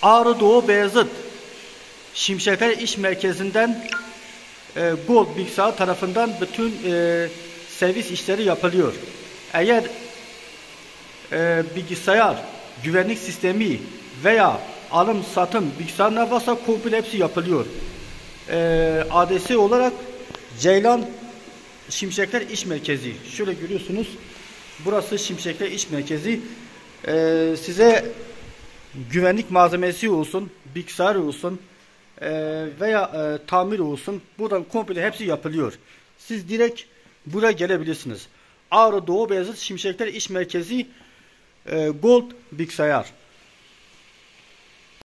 Ağrı Doğu Beyazıt Şimşekler İş Merkezi'nden Gold Bilgisayar tarafından bütün servis işleri yapılıyor. Eğer bilgisayar, güvenlik sistemi veya alım satım bilgisayar ne varsa komple hepsi yapılıyor. Adresi olarak Ceylan Şimşekler İş Merkezi. Şöyle görüyorsunuz. Burası Şimşekler İş Merkezi. Size güvenlik malzemesi olsun, bilgisayar olsun veya tamir olsun. Buradan komple hepsi yapılıyor. Siz direkt buraya gelebilirsiniz. Ağrı Doğu Beyazıt Şimşekler İş Merkezi Gold Bilgisayar.